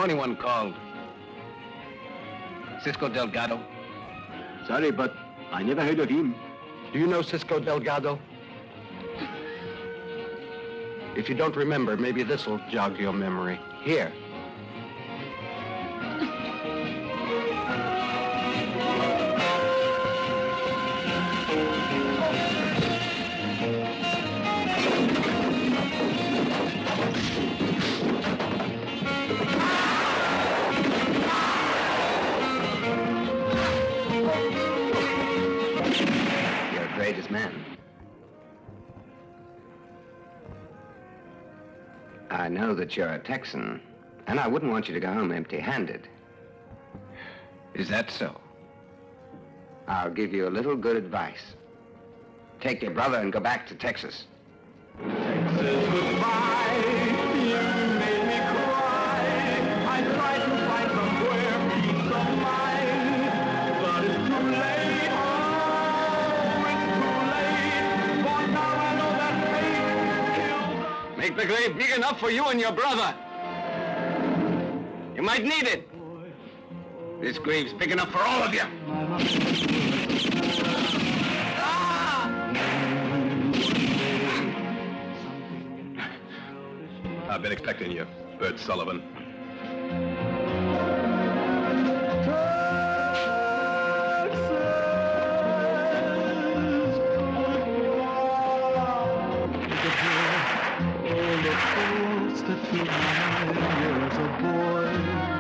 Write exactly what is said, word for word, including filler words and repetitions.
know anyone called Cisco Delgado? Sorry, but I never heard of him. Do you know Cisco Delgado? If you don't remember, maybe this will jog your memory. Here. Your greatest man. I know that you're a Texan, and I wouldn't want you to go home empty-handed. Is that so? I'll give you a little good advice. Take your brother and go back to Texas. Texas, goodbye. You made me cry. I tried to find somewhere peace of mind, but it's too late. Oh, it's too late. For now I know that fate kills us. Make the grave big enough for you and your brother. You might need it. This grave's big enough for all of you. I've been expecting you, Bert Sullivan. That filled my years a boy.